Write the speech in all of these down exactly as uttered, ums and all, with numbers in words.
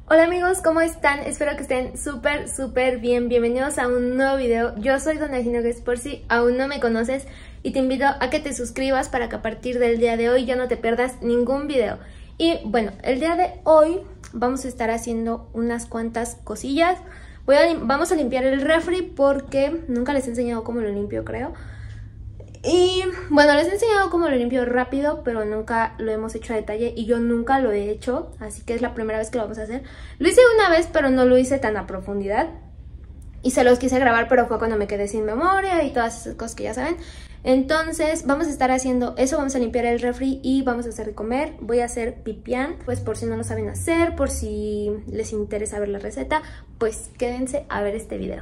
Hola amigos, ¿cómo están? Espero que estén súper, súper bien. Bienvenidos a un nuevo video. Yo soy Dona Ginebres, por si aún no me conoces, y te invito a que te suscribas para que a partir del día de hoy ya no te pierdas ningún video. Y bueno, el día de hoy vamos a estar haciendo unas cuantas cosillas. Voy a, vamos a limpiar el refri porque nunca les he enseñado cómo lo limpio, creo. Y bueno, les he enseñado cómo lo limpio rápido, pero nunca lo hemos hecho a detalle y yo nunca lo he hecho, así que es la primera vez que lo vamos a hacer. Lo hice una vez, pero no lo hice tan a profundidad y se los quise grabar, pero fue cuando me quedé sin memoria y todas esas cosas que ya saben. Entonces vamos a estar haciendo eso, vamos a limpiar el refri y vamos a hacer de comer. Voy a hacer pipián, pues por si no lo saben hacer, por si les interesa ver la receta, pues quédense a ver este video.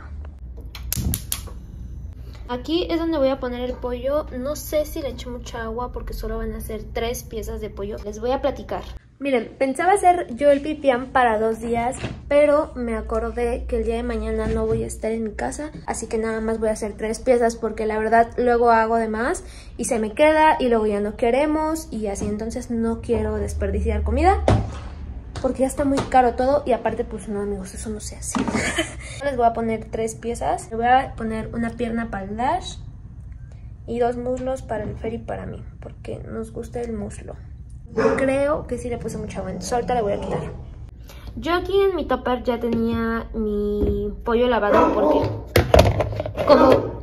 Aquí es donde voy a poner el pollo. No sé si le echo mucha agua porque solo van a ser tres piezas de pollo. Les voy a platicar. Miren, pensaba hacer yo el pipián para dos días, pero me acordé que el día de mañana no voy a estar en mi casa, así que nada más voy a hacer tres piezas porque la verdad luego hago de más y se me queda y luego ya no queremos y así, entonces no quiero desperdiciar comida porque ya está muy caro todo y aparte pues no amigos, eso no se hace. Les voy a poner tres piezas. Le voy a poner una pierna para el Dash y dos muslos para el Fer y para mí, porque nos gusta el muslo. Creo que sí le puse mucha agua, ahorita le voy a quitar. Yo aquí en mi tupper ya tenía mi pollo lavado porque como...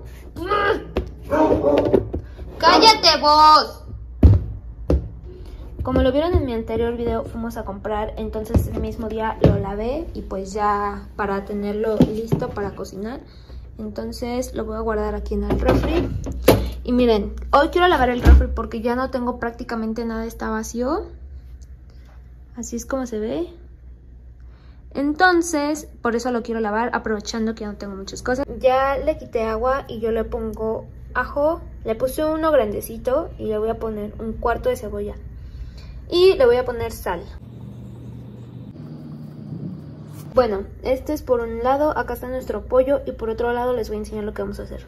¡Cállate vos! Como lo vieron en mi anterior video, fuimos a comprar, entonces el mismo día lo lavé y pues ya para tenerlo listo para cocinar. Entonces lo voy a guardar aquí en el refri. Y miren, hoy quiero lavar el refri porque ya no tengo prácticamente nada, está vacío. Así es como se ve. Entonces, por eso lo quiero lavar, aprovechando que ya no tengo muchas cosas. Ya le quité agua y yo le pongo ajo. Le puse uno grandecito y le voy a poner un cuarto de cebolla. Y le voy a poner sal. Bueno, este es por un lado, acá está nuestro pollo y por otro lado les voy a enseñar lo que vamos a hacer.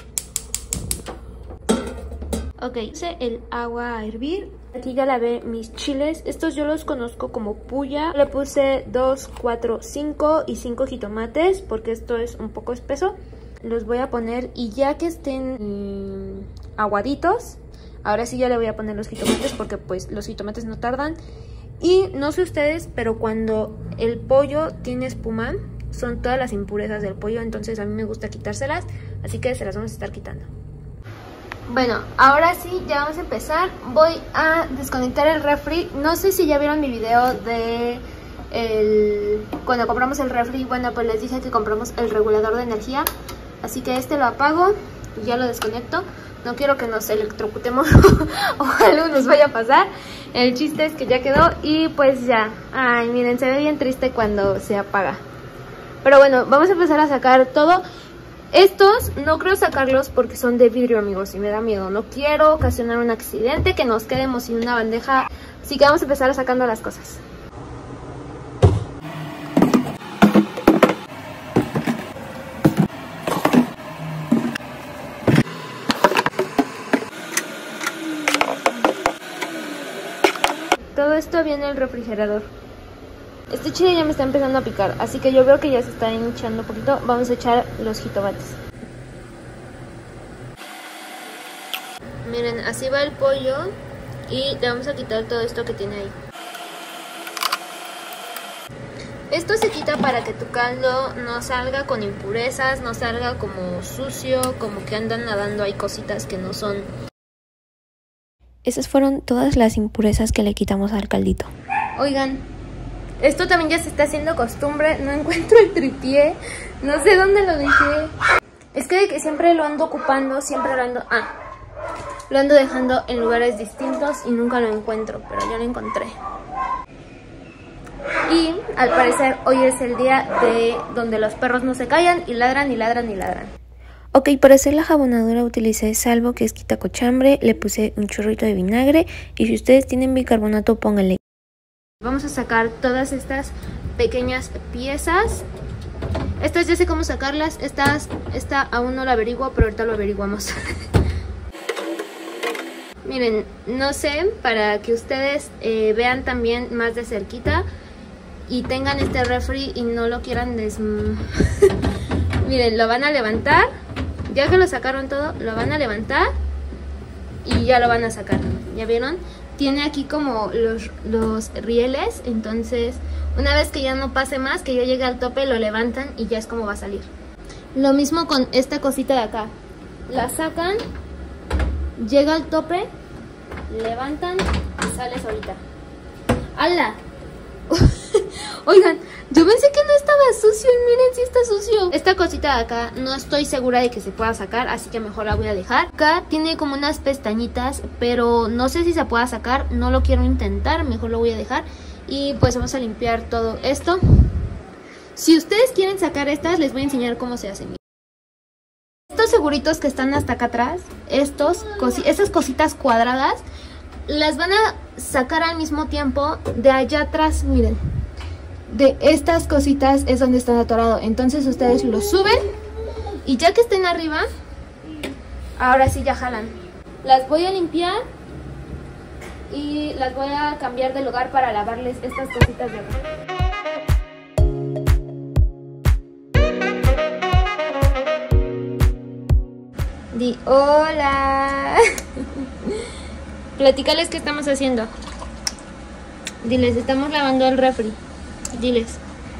Ok, puse el agua a hervir. Aquí ya lavé mis chiles. Estos yo los conozco como puya. Le puse dos, cuatro, cinco y cinco jitomates porque esto es un poco espeso. Los voy a poner y ya que estén mmm, aguaditos, ahora sí ya le voy a poner los jitomates porque pues los jitomates no tardan. Y no sé ustedes, pero cuando el pollo tiene espuma, son todas las impurezas del pollo, entonces a mí me gusta quitárselas, así que se las vamos a estar quitando. Bueno, ahora sí, ya vamos a empezar. Voy a desconectar el refri. No sé si ya vieron mi video de el... cuando compramos el refri. Bueno, pues les dije que compramos el regulador de energía, así que este lo apago y ya lo desconecto. No quiero que nos electrocutemos o algo nos vaya a pasar. El chiste es que ya quedó y pues ya. Ay, miren, se ve bien triste cuando se apaga. Pero bueno, vamos a empezar a sacar todo. Estos no creo sacarlos porque son de vidrio, amigos, y me da miedo. No quiero ocasionar un accidente, que nos quedemos sin una bandeja. Así que vamos a empezar a sacando las cosas. Todo esto viene el refrigerador. Este chile ya me está empezando a picar, así que yo veo que ya se está hinchando un poquito. Vamos a echar los jitomates. Miren, así va el pollo y le vamos a quitar todo esto que tiene ahí. Esto se quita para que tu caldo no salga con impurezas, no salga como sucio, como que andan nadando ahí cositas que no son. Esas fueron todas las impurezas que le quitamos al caldito. Oigan, esto también ya se está haciendo costumbre. No encuentro el tripié. No sé dónde lo dejé. Es que de que siempre lo ando ocupando, siempre lo ando... Ah, lo ando dejando en lugares distintos y nunca lo encuentro, pero ya lo encontré. Y al parecer hoy es el día de donde los perros no se callan y ladran y ladran y ladran. Ok, para hacer la jabonadura utilicé salvo, que es quitacochambre, le puse un chorrito de vinagre y si ustedes tienen bicarbonato pónganle. Vamos a sacar todas estas pequeñas piezas. Estas ya sé cómo sacarlas, estas, esta aún no la averiguo, pero ahorita lo averiguamos. Miren, no sé, para que ustedes eh, vean también más de cerquita. y tengan este refri y no lo quieran des... Miren, lo van a levantar. Ya que lo sacaron todo, lo van a levantar y ya lo van a sacar. ¿Ya vieron? Tiene aquí como los, los rieles. Entonces, una vez que ya no pase más, que ya llegue al tope, lo levantan y ya es como va a salir. Lo mismo con esta cosita de acá. La sacan, llega al tope, levantan y sale solita. ¡Hala! Oigan, yo pensé que no estaba sucio y miren si está sucio. Esta cosita de acá no estoy segura de que se pueda sacar, así que mejor la voy a dejar. Acá tiene como unas pestañitas, pero no sé si se pueda sacar. No lo quiero intentar, mejor lo voy a dejar. Y pues vamos a limpiar todo esto. Si ustedes quieren sacar estas, les voy a enseñar cómo se hacen. Estos seguritos que están hasta acá atrás, estos, cosi estas cositas cuadradas, las van a sacar al mismo tiempo de allá atrás, miren. De estas cositas es donde están atorados. Entonces ustedes lo suben y ya que estén arriba, ahora sí ya jalan. Las voy a limpiar y las voy a cambiar de lugar para lavarles estas cositas de acá. Di hola. Platícales qué estamos haciendo. Diles, estamos lavando el refri. Diles.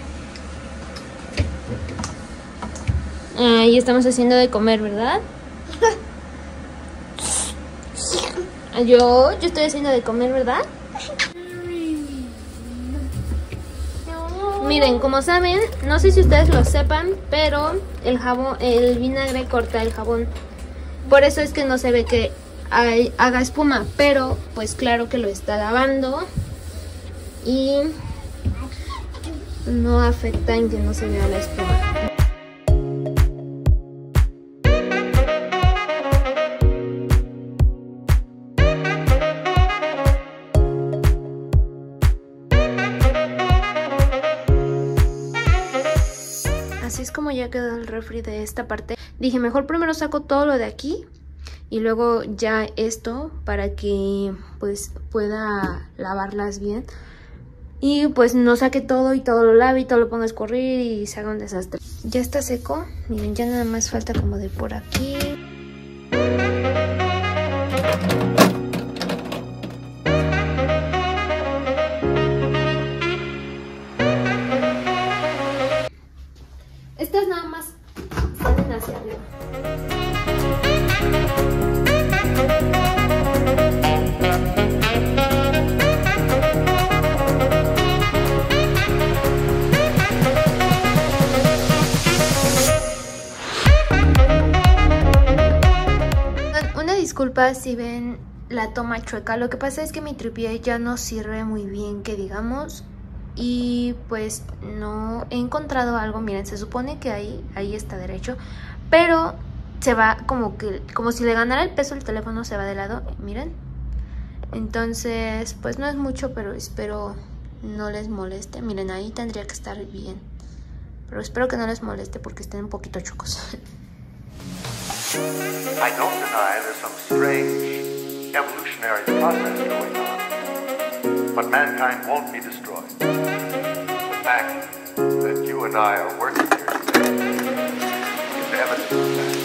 Ahí estamos haciendo de comer, ¿verdad? Yo, yo estoy haciendo de comer, ¿verdad? Miren, como saben, no sé si ustedes lo sepan, pero el jabón, el vinagre corta el jabón. Por eso es que no se ve que hay, haga espuma, pero pues claro que lo está lavando y no afecta en que no se vea la espuma. Así es como ya quedó el refri de esta parte. Dije, mejor primero saco todo lo de aquí y luego ya esto para que pues pueda lavarlas bien. Y pues no saque todo y todo lo lave y todo lo ponga a escurrir y se haga un desastre. Ya está seco. Miren, ya nada más falta como de por aquí. Estas nada más salen hacia arriba. Una disculpa si ven la toma chueca. Lo que pasa es que mi tripié ya no sirve muy bien, que digamos. Y pues no he encontrado algo. Miren, se supone que ahí, ahí está derecho, pero se va como que como si le ganara el peso el teléfono, se va de lado, miren. Entonces pues no es mucho, pero espero no les moleste. Miren, ahí tendría que estar bien, pero espero que no les moleste porque estén un poquito chocos. I don't deny there's some strange evolutionary process going on, but mankind won't be destroyed. The fact that you and I are working here today is evidence of that.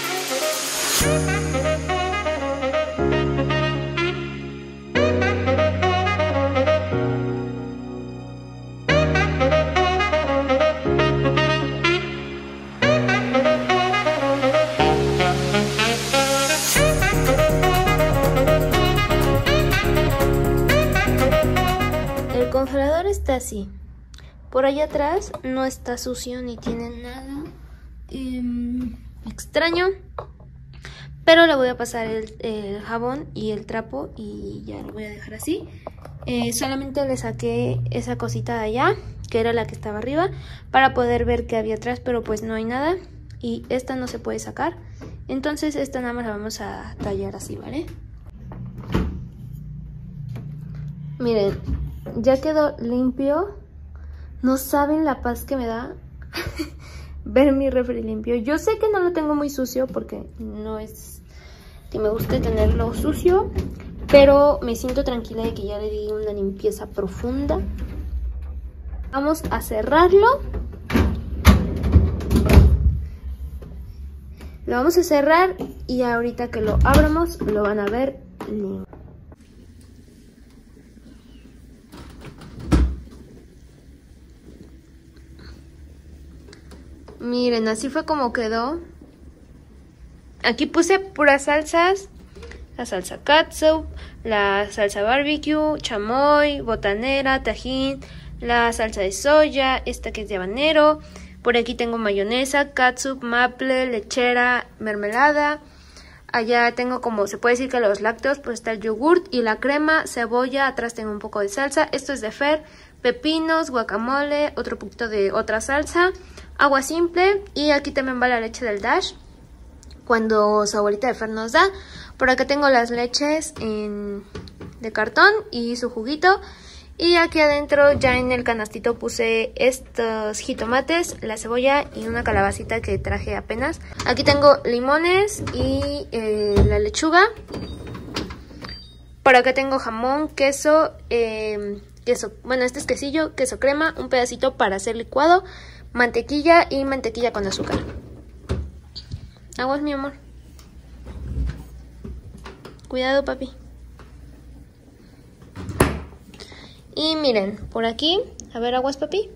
El congelador está así. Por allá atrás no está sucio ni tiene nada eh, extraño. Pero le voy a pasar el, el jabón y el trapo y ya lo voy a dejar así. Eh, solamente le saqué esa cosita de allá, que era la que estaba arriba, para poder ver qué había atrás, pero pues no hay nada. Y esta no se puede sacar. Entonces esta nada más la vamos a tallar así, ¿vale? Miren, ya quedó limpio. No saben la paz que me da ver mi refri limpio. Yo sé que no lo tengo muy sucio porque no es que me guste tenerlo sucio, pero me siento tranquila de que ya le di una limpieza profunda. Vamos a cerrarlo. Lo vamos a cerrar y ahorita que lo abramos lo van a ver lindo. Miren, así fue como quedó. Aquí puse puras salsas. La salsa catsup, la salsa barbecue, chamoy, botanera, tajín, la salsa de soya, esta que es de habanero. Por aquí tengo mayonesa, catsup, maple, lechera, mermelada. Allá tengo, como se puede decir que los lácteos, pues está el yogurt y la crema, cebolla. Atrás tengo un poco de salsa. Esto es de Fer, pepinos, guacamole, otro poquito de otra salsa, agua simple. Y aquí también va la leche del Dash, cuando su abuelita de Fer nos da. Por acá tengo las leches en, de cartón y su juguito. Y aquí adentro ya en el canastito puse estos jitomates, la cebolla y una calabacita que traje apenas. Aquí tengo limones y eh, la lechuga. Por acá tengo jamón, queso, eh, queso, bueno este es quesillo, queso crema, un pedacito para hacer licuado, mantequilla y mantequilla con azúcar. Aguas, mi amor. Cuidado, papi. Y miren, por aquí, a ver, aguas, papi.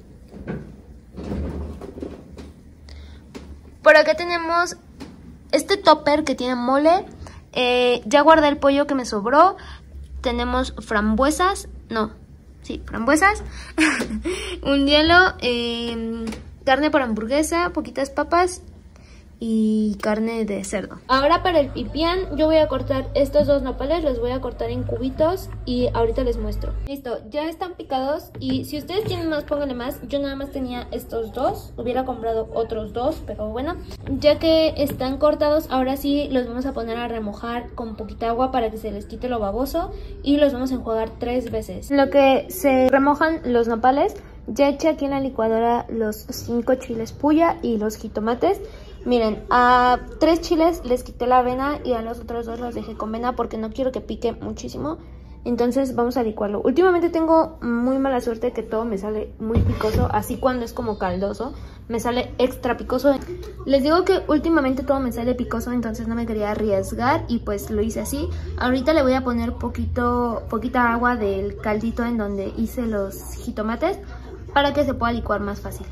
Por acá tenemos este topper que tiene mole. Eh, ya guardé el pollo que me sobró. Tenemos frambuesas, no, sí, frambuesas. Un hielo, eh, carne para hamburguesa, poquitas papas y carne de cerdo. Ahora para el pipián yo voy a cortar estos dos nopales, los voy a cortar en cubitos y ahorita les muestro. Listo, ya están picados y si ustedes tienen más, pónganle más. Yo nada más tenía estos dos, hubiera comprado otros dos, pero bueno. Ya que están cortados, ahora sí los vamos a poner a remojar con poquita agua para que se les quite lo baboso y los vamos a enjuagar tres veces. En lo que se remojan los nopales, ya eché aquí en la licuadora los cinco chiles puya y los jitomates. Miren, a tres chiles les quité la avena y a los otros dos los dejé con vena porque no quiero que pique muchísimo. Entonces vamos a licuarlo. Últimamente tengo muy mala suerte que todo me sale muy picoso, así cuando es como caldoso me sale extra picoso. Les digo que últimamente todo me sale picoso, entonces no me quería arriesgar y pues lo hice así. Ahorita le voy a poner poquito, poquita agua del caldito en donde hice los jitomates para que se pueda licuar más fácil.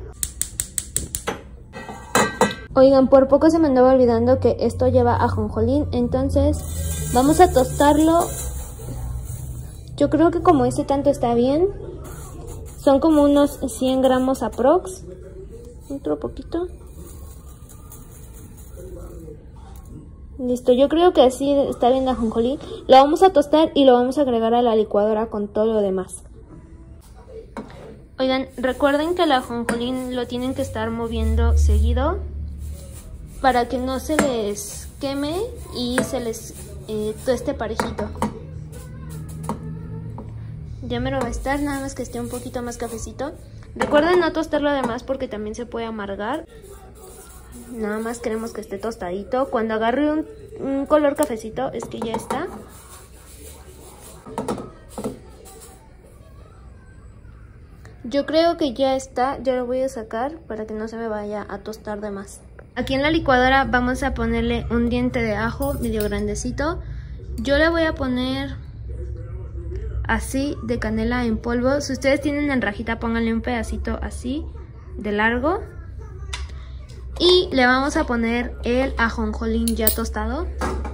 Oigan, por poco se me andaba olvidando que esto lleva ajonjolín, entonces vamos a tostarlo. Yo creo que como ese tanto está bien. Son como unos cien gramos aprox. Otro poquito. Listo, yo creo que así está bien de ajonjolín. Lo vamos a tostar y lo vamos a agregar a la licuadora con todo lo demás. Oigan, recuerden que el ajonjolín lo tienen que estar moviendo seguido para que no se les queme y se les eh, tueste parejito. Ya me lo va a estar, nada más que esté un poquito más cafecito. Recuerden no tostarlo además porque también se puede amargar. Nada más queremos que esté tostadito. Cuando agarre un, un color cafecito es que ya está. Yo creo que ya está, ya lo voy a sacar para que no se me vaya a tostar de más. Aquí en la licuadora vamos a ponerle un diente de ajo medio grandecito. Yo le voy a poner así de canela en polvo. Si ustedes tienen en rajita, pónganle un pedacito así de largo. Y le vamos a poner el ajonjolín ya tostado.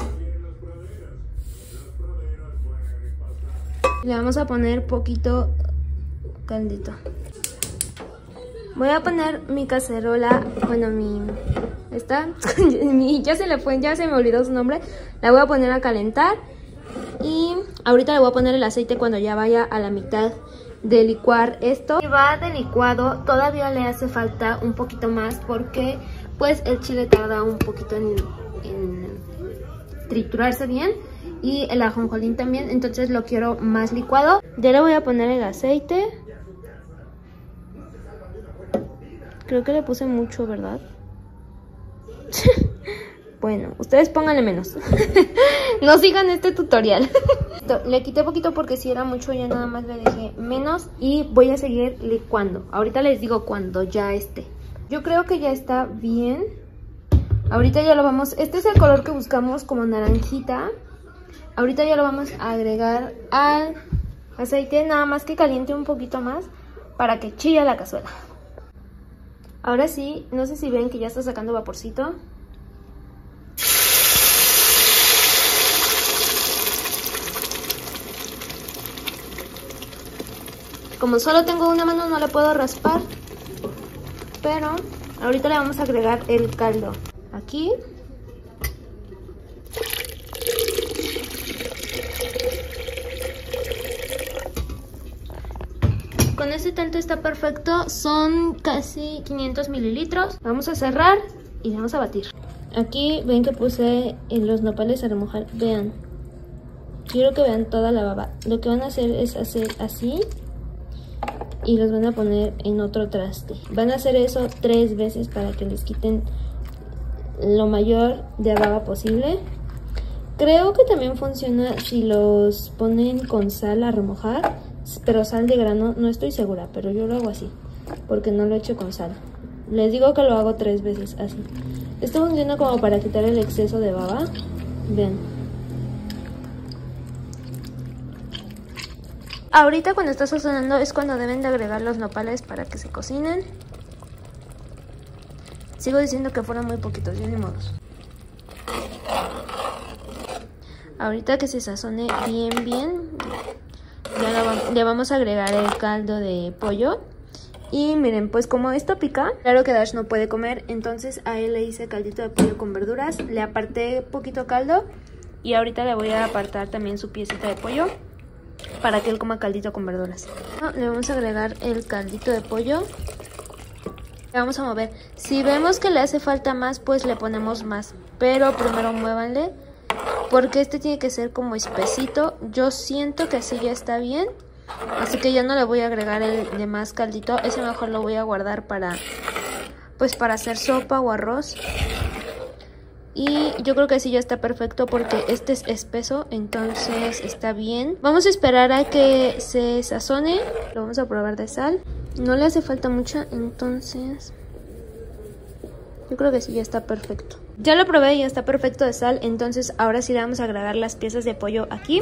Le vamos a poner poquito caldito. Voy a poner mi cacerola, bueno, mi... esta, mi, ya se le fue, ya se me olvidó su nombre. La voy a poner a calentar. Y ahorita le voy a poner el aceite cuando ya vaya a la mitad de licuar esto. Si va de licuado, todavía le hace falta un poquito más porque pues el chile tarda un poquito en, en triturarse bien. Y el ajonjolín también, entonces lo quiero más licuado. Ya le voy a poner el aceite. Creo que le puse mucho, ¿verdad? Bueno, ustedes pónganle menos. No sigan este tutorial. Le quité poquito porque si era mucho, ya nada más le dejé menos. Y voy a seguir licuando. Ahorita les digo cuando ya esté. Yo creo que ya está bien. Ahorita ya lo vamos... Este es el color que buscamos, como naranjita. Ahorita ya lo vamos a agregar al aceite. Nada más que caliente un poquito más para que chille la cazuela. Ahora sí, no sé si ven que ya está sacando vaporcito. Como solo tengo una mano no le puedo raspar, pero ahorita le vamos a agregar el caldo. Aquí. Con este tanto está perfecto, son casi quinientos mililitros. Vamos a cerrar y vamos a batir. Aquí ven que puse los nopales a remojar, vean. Quiero que vean toda la baba. Lo que van a hacer es hacer así. Y los van a poner en otro traste. Van a hacer eso tres veces para que les quiten lo mayor de baba posible. Creo que también funciona si los ponen con sal a remojar, pero sal de grano, no estoy segura, pero yo lo hago así, porque no lo he hecho con sal. Les digo que lo hago tres veces así. Esto funciona como para quitar el exceso de baba. Vean. Ahorita cuando está sazonando es cuando deben de agregar los nopales para que se cocinen. Sigo diciendo que fueron muy poquitos, ya ni modos. Ahorita que se sazone bien bien, ya le vamos a agregar el caldo de pollo. Y miren, pues como esto pica, claro que Dash no puede comer, entonces a él le hice caldito de pollo con verduras. Le aparté poquito caldo y ahorita le voy a apartar también su piecita de pollo para que él coma caldito con verduras. Le vamos a agregar el caldito de pollo. Le vamos a mover. Si vemos que le hace falta más, pues le ponemos más. Pero primero muévanle, porque este tiene que ser como espesito. Yo siento que así ya está bien, así que ya no le voy a agregar el de más caldito. Ese mejor lo voy a guardar para, pues para hacer sopa o arroz. Y yo creo que así ya está perfecto porque este es espeso, entonces está bien. Vamos a esperar a que se sazone. Lo vamos a probar de sal. No le hace falta mucha, entonces yo creo que sí ya está perfecto. Ya lo probé y ya está perfecto de sal, entonces ahora sí le vamos a agregar las piezas de pollo aquí.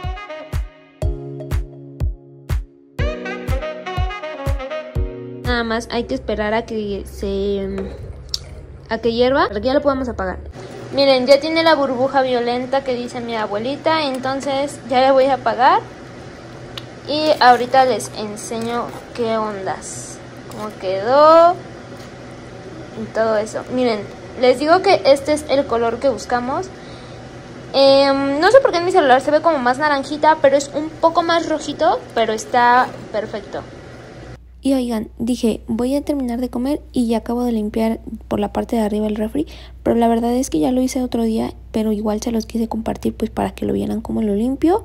Nada más hay que esperar a que se... a que hierva, para que ya lo podamos apagar. Miren, ya tiene la burbuja violenta que dice mi abuelita, entonces ya le voy a apagar. Y ahorita les enseño qué ondas, cómo quedó y todo eso. Miren, les digo que este es el color que buscamos. Eh, no sé por qué en mi celular se ve como más naranjita, pero es un poco más rojito, pero está perfecto. Y oigan, dije, voy a terminar de comer y ya acabo de limpiar por la parte de arriba el refri, pero la verdad es que ya lo hice otro día, pero igual se los quise compartir pues para que lo vieran cómo lo limpio.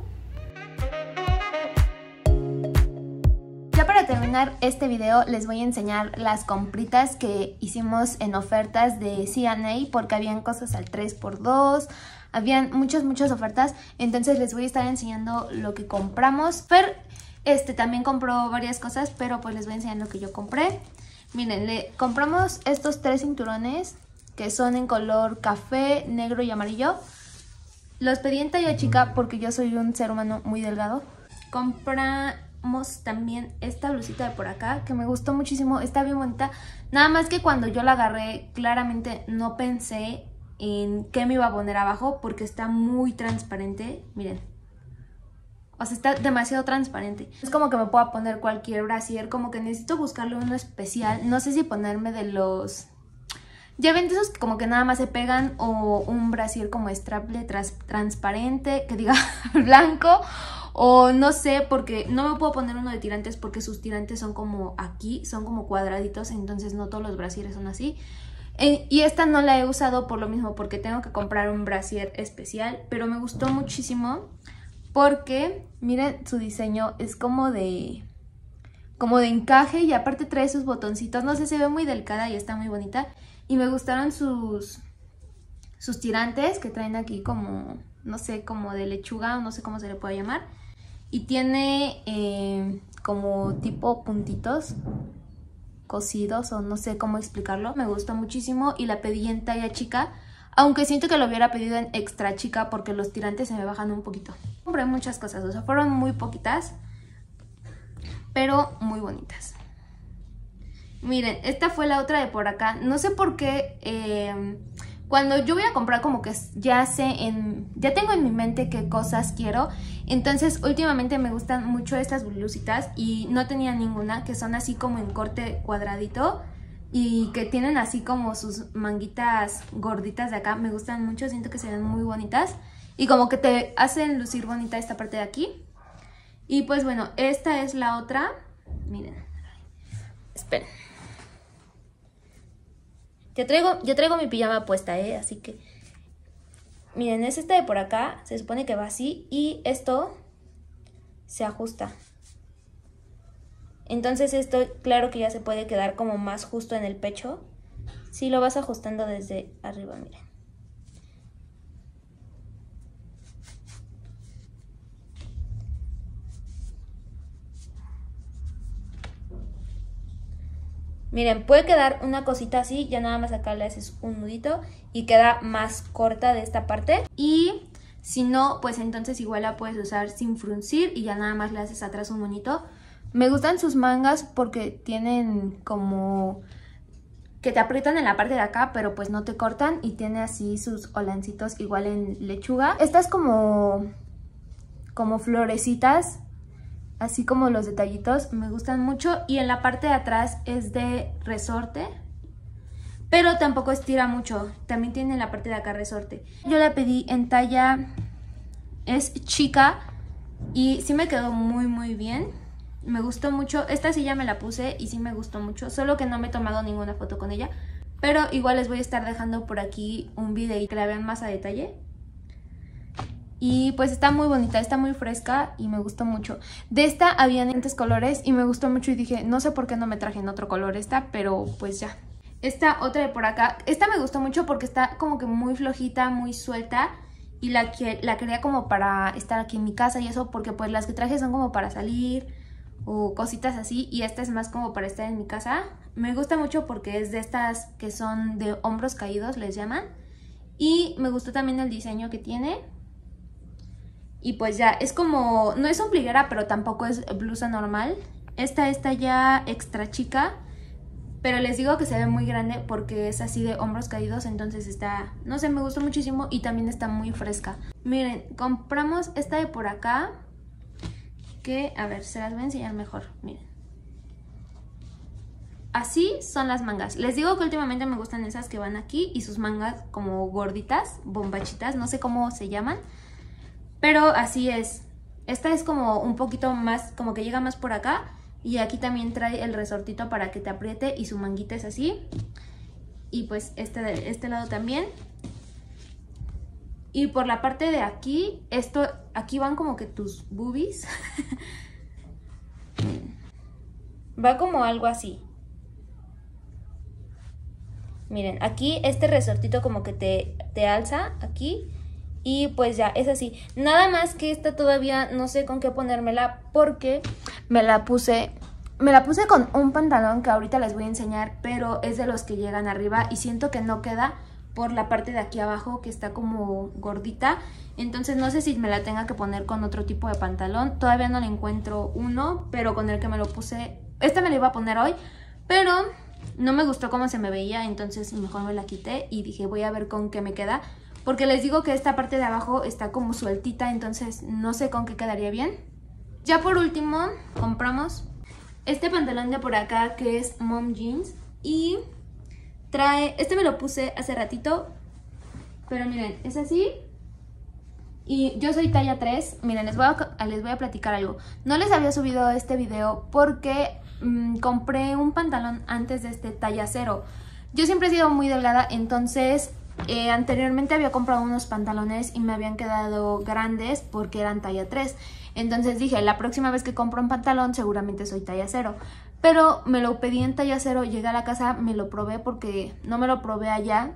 Ya para terminar este video les voy a enseñar las compritas que hicimos en ofertas de C and A, porque habían cosas al tres por dos, habían muchas muchas ofertas, entonces les voy a estar enseñando lo que compramos. Fer Este también compró varias cosas, pero pues les voy a enseñar lo que yo compré. Miren, le compramos estos tres cinturones que son en color café, negro y amarillo. Los pedí en talla chica porque yo soy un ser humano muy delgado. Compramos también esta blusita de por acá que me gustó muchísimo, está bien bonita. Nada más que cuando yo la agarré claramente no pensé en qué me iba a poner abajo porque está muy transparente, miren. O sea, está demasiado transparente. Es como que me pueda poner cualquier brasier, como que necesito buscarle uno especial. No sé si ponerme de los... Ya ven de esos que como que nada más se pegan, o un brasier como straple trans transparente, que diga blanco. O no sé, porque no me puedo poner uno de tirantes porque sus tirantes son como aquí, son como cuadraditos, entonces no todos los brasieres son así. Eh, y esta no la he usado por lo mismo, porque tengo que comprar un brasier especial, pero me gustó muchísimo. Porque, miren, su diseño es como de como de encaje y aparte trae sus botoncitos. No sé, se ve muy delicada y está muy bonita. Y me gustaron sus, sus tirantes que traen aquí como, no sé, como de lechuga, no sé cómo se le puede llamar. Y tiene eh, como tipo puntitos cosidos o no sé cómo explicarlo. Me gustó muchísimo y la pedí en talla chica, aunque siento que lo hubiera pedido en extra chica porque los tirantes se me bajan un poquito. Compré muchas cosas, o sea, fueron muy poquitas, pero muy bonitas. Miren, esta fue la otra de por acá. No sé por qué eh, cuando yo voy a comprar como que ya sé, en, ya tengo en mi mente qué cosas quiero. Entonces últimamente me gustan mucho estas blusitas y no tenía ninguna, que son así como en corte cuadradito y que tienen así como sus manguitas gorditas de acá. Me gustan mucho, siento que se ven muy bonitas y como que te hacen lucir bonita esta parte de aquí. Y pues bueno, esta es la otra. Miren, esperen. Ya traigo, ya traigo mi pijama puesta, ¿eh? Así que... Miren, es esta de por acá. Se supone que va así. Y esto se ajusta. Entonces esto, claro que ya se puede quedar como más justo en el pecho. Si lo vas ajustando desde arriba, miren. Miren, puede quedar una cosita así, ya nada más acá le haces un nudito y queda más corta de esta parte. Y si no, pues entonces igual la puedes usar sin fruncir y ya nada más le haces atrás un moñito. Me gustan sus mangas porque tienen como que te aprietan en la parte de acá, pero pues no te cortan y tiene así sus holancitos igual en lechuga. Estas como, como florecitas, así como los detallitos, me gustan mucho. Y en la parte de atrás es de resorte, pero tampoco estira mucho. También tiene en la parte de acá resorte. Yo la pedí en talla, es chica y sí me quedó muy muy bien. Me gustó mucho. Esta sí ya me la puse y sí me gustó mucho. Solo que no me he tomado ninguna foto con ella. Pero igual les voy a estar dejando por aquí un video y que la vean más a detalle. Y pues está muy bonita, está muy fresca y me gustó mucho. De esta habían diferentes colores y me gustó mucho y dije, no sé por qué no me traje en otro color esta, pero pues ya. Esta otra de por acá, esta me gustó mucho porque está como que muy flojita, muy suelta. Y la, que, la quería como para estar aquí en mi casa y eso, porque pues las que traje son como para salir o cositas así. Y esta es más como para estar en mi casa. Me gusta mucho porque es de estas que son de hombros caídos, les llaman. Y me gustó también el diseño que tiene. Y pues ya, es como, no es ombliguera, pero tampoco es blusa normal. Esta está ya extra chica, pero les digo que se ve muy grande porque es así de hombros caídos, entonces está, no sé, me gustó muchísimo y también está muy fresca. Miren, compramos esta de por acá, que, a ver, se las voy a enseñar mejor, miren. Así son las mangas. Les digo que últimamente me gustan esas que van aquí y sus mangas como gorditas, bombachitas, no sé cómo se llaman. Pero así es. Esta es como un poquito más, como que llega más por acá. Y aquí también trae el resortito para que te apriete y su manguita es así. Y pues este de este lado también. Y por la parte de aquí, esto, aquí van como que tus boobies. Va como algo así. Miren, aquí este resortito como que te, te alza aquí. Y pues ya, es así. Nada más que esta todavía no sé con qué ponérmela porque me la puse... Me la puse con un pantalón que ahorita les voy a enseñar, pero es de los que llegan arriba y siento que no queda por la parte de aquí abajo que está como gordita. Entonces no sé si me la tenga que poner con otro tipo de pantalón. Todavía no le encuentro uno, pero con el que me lo puse... Esta me la iba a poner hoy, pero no me gustó cómo se me veía, entonces mejor me la quité y dije voy a ver con qué me queda. Porque les digo que esta parte de abajo está como sueltita, entonces no sé con qué quedaría bien. Ya por último compramos este pantalón de por acá que es Mom Jeans. Y trae, este me lo puse hace ratito, pero miren, es así. Y yo soy talla tres, miren, les voy a, les voy a platicar algo. No les había subido este video porque mmm, compré un pantalón antes de este talla cero. Yo siempre he sido muy delgada, entonces... Eh, anteriormente había comprado unos pantalones y me habían quedado grandes porque eran talla tres. Entonces dije, la próxima vez que compro un pantalón seguramente soy talla cero. Pero me lo pedí en talla cero, llegué a la casa, me lo probé porque no me lo probé allá.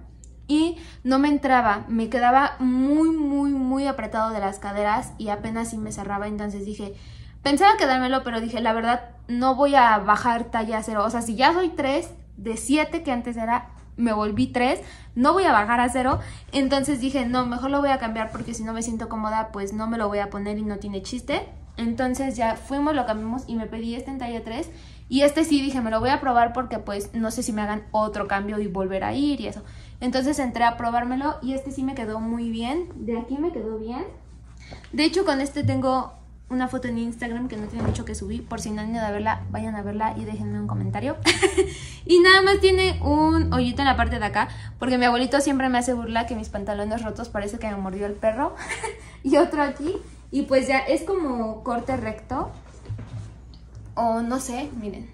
y no me entraba, me quedaba muy muy muy apretado de las caderas y apenas sí me cerraba. Entonces dije, pensaba quedármelo, pero dije, la verdad no voy a bajar talla cero, o sea, si ya soy tres de siete que antes era, me volví tres, no voy a bajar a cero. Entonces dije, no, mejor lo voy a cambiar porque si no me siento cómoda pues no me lo voy a poner y no tiene chiste. Entonces ya fuimos, lo cambiamos y me pedí este en talla tres. Y este sí dije, me lo voy a probar porque pues no sé si me hagan otro cambio y volver a ir y eso. Entonces entré a probármelo y este sí me quedó muy bien. De aquí me quedó bien. De hecho con este tengo una foto en Instagram que no tiene mucho que subir. Por si no han ido a verla, vayan a verla y déjenme un comentario. Y nada más tiene un hoyito en la parte de acá, porque mi abuelito siempre me hace burla que mis pantalones rotos parece que me mordió el perro. Y otro aquí. Y pues ya es como corte recto. O no sé, miren.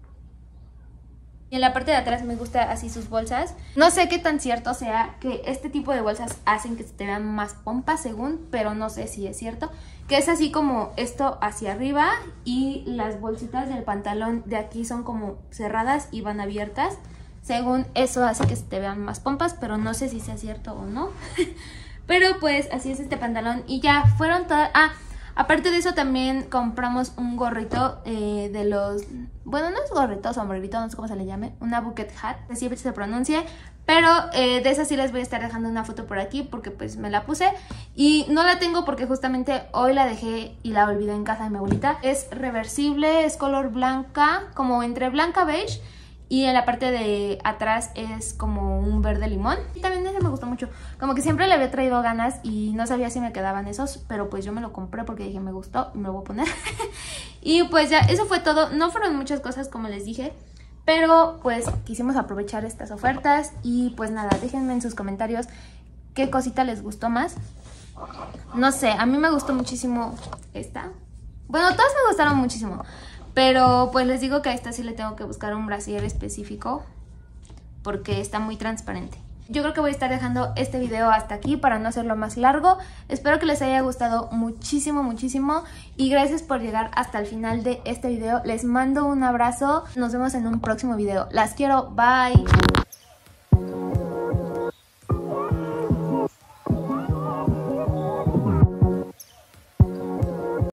Y en la parte de atrás me gusta así sus bolsas. No sé qué tan cierto sea que este tipo de bolsas hacen que se te vean más pompas según, pero no sé si es cierto. Que es así como esto hacia arriba y las bolsitas del pantalón de aquí son como cerradas y van abiertas. Según eso hace que se te vean más pompas, pero no sé si sea cierto o no. Pero pues así es este pantalón y ya fueron todas... Ah, aparte de eso también compramos un gorrito eh, de los... Bueno, no es gorrito, sombrerito, no sé cómo se le llame. Una bucket hat, así se pronuncia. Pero eh, de esa sí les voy a estar dejando una foto por aquí porque pues me la puse. Y no la tengo porque justamente hoy la dejé y la olvidé en casa de mi abuelita. Es reversible, es color blanca, como entre blanca beige. Y en la parte de atrás es como un verde limón. Y también ese me gustó mucho. Como que siempre le había traído ganas y no sabía si me quedaban esos. Pero pues yo me lo compré porque dije me gustó y me lo voy a poner. Y pues ya, eso fue todo. No fueron muchas cosas como les dije. Pero pues quisimos aprovechar estas ofertas. Y pues nada, déjenme en sus comentarios qué cosita les gustó más. No sé, a mí me gustó muchísimo esta. Bueno, todas me gustaron muchísimo. Pero pues les digo que a esta sí le tengo que buscar un brasier específico porque está muy transparente. Yo creo que voy a estar dejando este video hasta aquí para no hacerlo más largo. Espero que les haya gustado muchísimo, muchísimo. Y gracias por llegar hasta el final de este video. Les mando un abrazo. Nos vemos en un próximo video. Las quiero. Bye.